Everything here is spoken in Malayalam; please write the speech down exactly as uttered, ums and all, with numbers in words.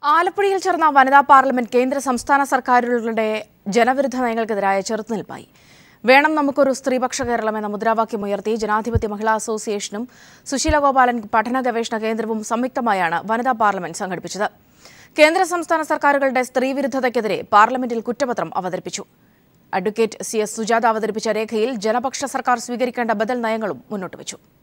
ആലപ്പുഴയിൽ ചേർന്ന വനിതാ പാർലമെന്റ് കേന്ദ്ര സംസ്ഥാന സർക്കാരുകളുടെ ജനവിരുദ്ധ നയങ്ങൾക്കെതിരായ ചെറുത്തുനിൽപ്പായി. വേണം നമുക്കൊരു സ്ത്രീപക്ഷ കേരളം എന്ന മുദ്രാവാക്യമുയർത്തി ജനാധിപത്യ മഹിളാ അസോസിയേഷനും സുശീല ഗോപാലൻ പഠന ഗവേഷണ കേന്ദ്രവും സംയുക്തമായാണ് വനിതാ പാർലമെന്റ് സംഘടിപ്പിച്ചത്. കേന്ദ്ര സംസ്ഥാന സർക്കാരുകളുടെ സ്ത്രീവിരുദ്ധതയ്ക്കെതിരെ പാർലമെന്റിൽ കുറ്റപത്രം അവതരിപ്പിച്ചു. അഡ്വക്കേറ്റ് സി എസ് സുജാത അവതരിപ്പിച്ച രേഖയിൽ ജനപക്ഷ സർക്കാർ സ്വീകരിക്കേണ്ട ബദൽ നയങ്ങളും മുന്നോട്ടുവച്ചു.